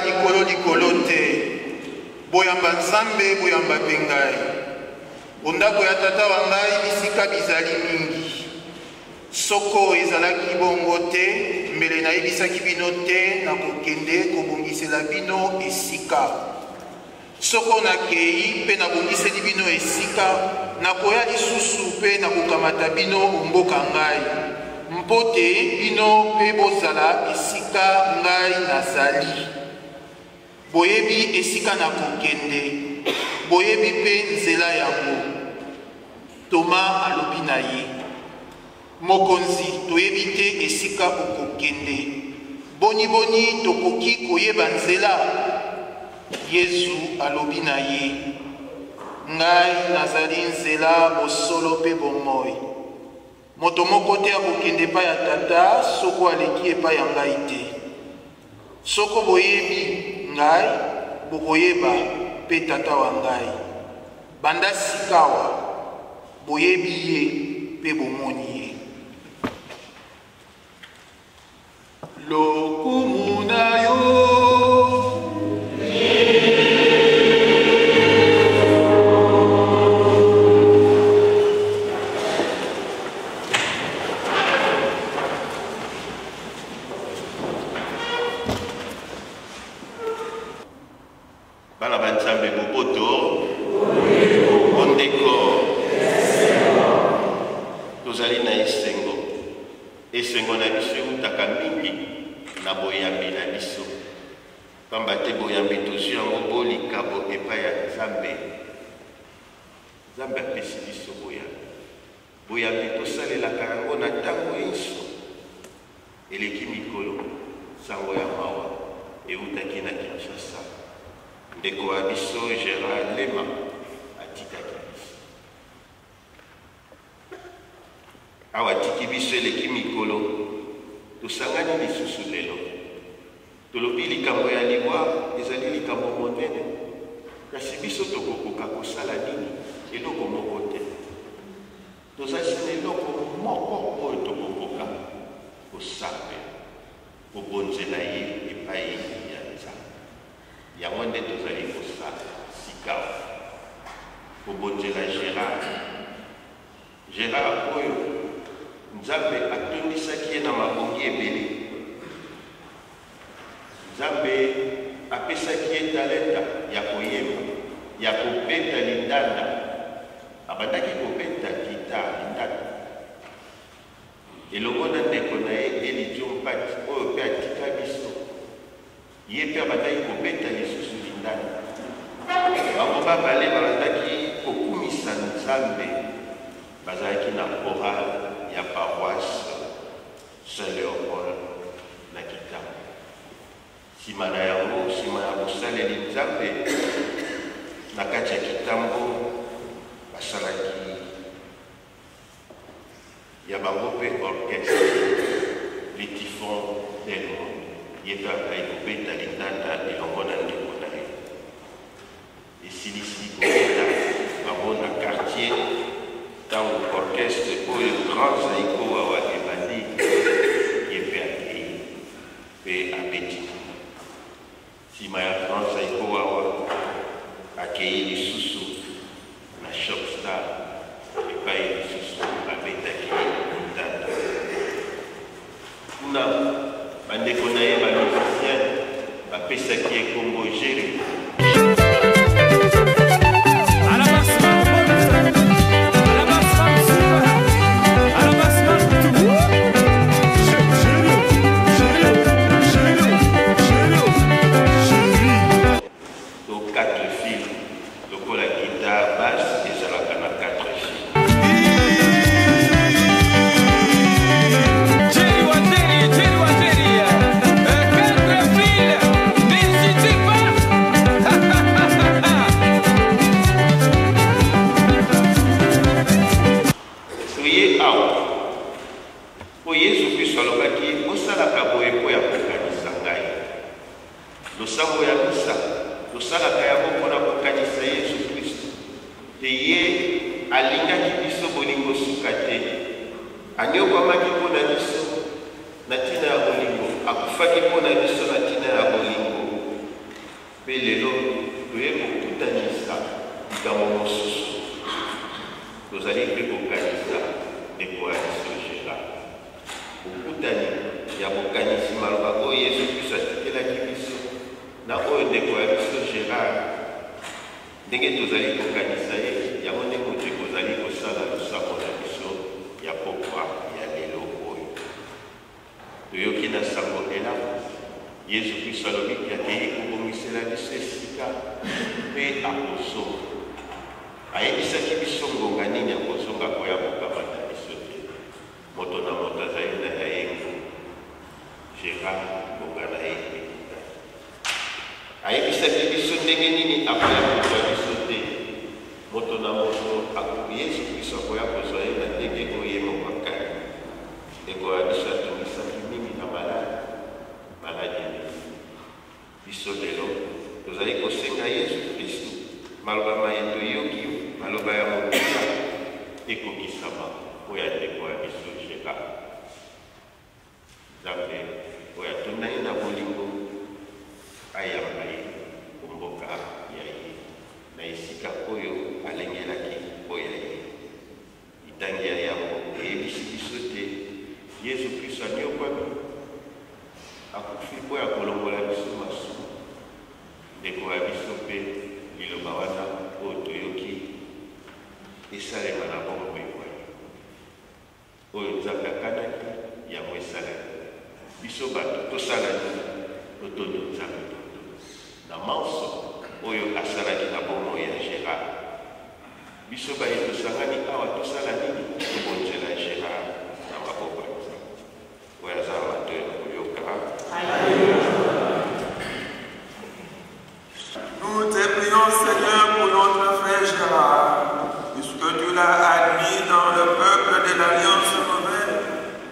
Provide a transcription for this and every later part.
likolo likolo te. Boyamba Nzambe, boyamba pengai. Ondako ya tata wangai bisika bizali mingi. Soko ezalaki bongo te, mbele na ebisaki bino te na kokende kobongisela bino esika. Soko na kei pe na bongiseli bino esika, na koya lisusu pe na kokamata bino mboka ngai. Mpote bino pe bozala esika ngai nazali. Boyebi esika na kokende, boyebi pe nzela yango. Toma alobi na ye. Mokonzi toyebi te esika okokende. Boni boni tokoki koyeba nzela. Yesu alobi na ye. Ngai nazali nzela bosolo pe bomoi. Moto moko te akokende pa ya tata soko aleki epa ya ngai te. Soko boyebi ngai bokoyeba pe tata wa ngai. Banda sikawa boyebi ye pe bomoni ye. Lokumu na yo Bana banzambe bopoto ondeko tozali na esengo na biso eutaka mingi na boyambi na biso pamba te boyambi tozwi yango bolikabo epai ya Nzambe. Nzambe apesi biso boyambi tosalelaka yango na ntango nyonso eleki mikolo sango ya mawa eutaki na Kinshasa. Ndeko wa biso Gérard Lema atikaki biso awa tiki biso eleki mikolo tosangani lisusu lelo tolobi likambo ya liwa ezali likambo monene kasi biso tokokoka kosala nini eloko moko te tozali na eloko moko oyo tokokoka kosala kobonzela ye epai ya Nzambe. Yango nde tozali kosala sikawa kobonzela Gérard oyo Nzambe atondisaki ye na mabongi ebele. Nzambe apesaki ye talenta ya koyemba ya kobeta lindanda. Abandaki kobeta gitare lindanda elongo na ndeko na ye Elidio Mpati oyo mpe atika biso ye mpe abandaki kobeta lisusu lindanda. Bango babale babandaki kokumisa Nzambe. Bazalaki na chorale ya paroisse Saint-Léopold na Kitambo. Sima na yango, sima ya kosaleli Nzambe na kati ya Kitambo basalaki ya bango mpe orchestre Les Typhons del Monde. Ye mpe akai kobeta lindanda elongo na ndeko na ye. Esilisi kobeta bango na quartier ntango orchestre oyo grand zaiko awa ebandi ye mpe akei mpe abeti. Nsima ya grand zaiko awa akei lisusu na Shopstar epai lisusu abetaki lindanda. Kuna bandeko na ye bamusicien bapesaki ye kombo Jérémie. Losango ya misa, losala kaya mpona kokanisa Yesu Kristo. Te ye alingaki biso bolingo suka te. Anyokwamaki mpona biso na ntina ya bolingo, akufaki mpona biso na ntina ya bolingo. mpe lelo toye kokutanisa likambo mosusu tozali mpe kokanisa ndeko ya biso Gérard kokutani ya kokanisi maloba oyo Yesu Kristo atitelaki biso na oyo ndeko ya biso Gérard ndenge tozali kokanisa ye yango nde moto kozali kosala losambo na biso ya pokwa ya lelo oyo toyoki na sango elamu Yesu Kristo alobi akei kobongisela biso esika mpe akozonga ayebisaki biso ngonga nini akozonga koya kokamata biso te moto na moto azali na yayengo Gérard ngonga na ye ekutani ayebisaki biso ndenge nini akoya kozwa biso te moto na moto Yesu Kristo akoya kozwa ye na ndenge oyo ye mokakani ekoya biso atungisaki mingi na maladi biso lelo tozali kosenga Yesu Kristo maloba mayendo yoki maloba ya mokusa ekokisama oyo ndeko ya biso Gérard Nzambe oyo atunda ye na bolingo ayamba ye komboka ya ye na esika oyo alengelaki oya ye itangi ya yango eyebisi biso te Yesu Kristo aniokwami akufi mpo ya kolongola biso masumu ndeko ya biso mpe liloba wana oyo toyoki esalema na bongo ekwani oyo Nzambe akanaki yango esalaki biso bato tosala nini totondi Nzambe toto na manso oyo asalaki na bongo ya Gérard biso baye tosangani awa tosala nini tobonzela Gérard na maboko ya Nzambe oyo azala bato ya koyoka. Nous te prions, Seigneur, pour notre frère Gérard, puisque tu l'as admis dans le peuple de l'Alliance nouvelle,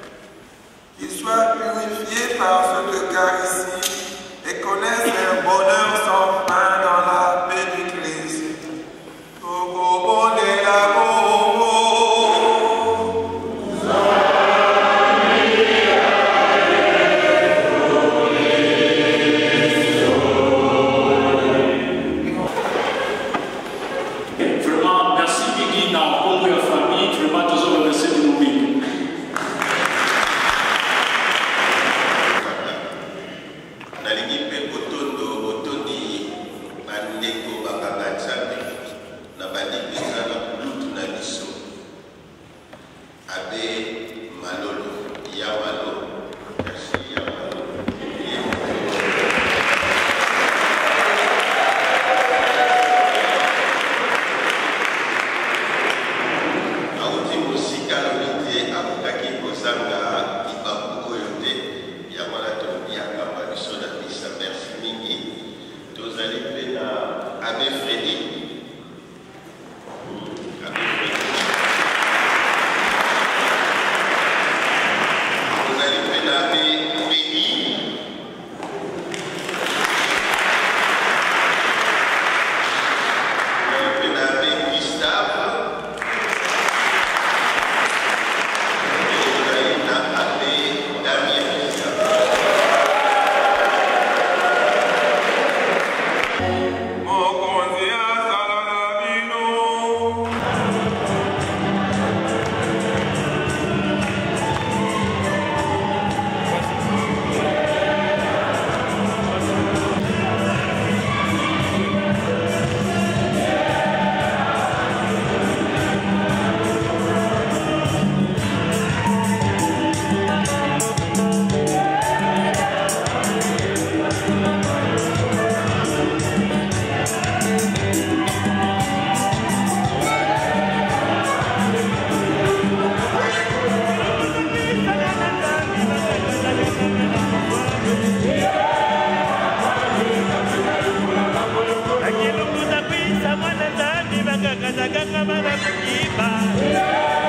qu'il soit purifié par cette Eucharistie et connaisse un bonheur sans fin dans la paix du Christ. Kaka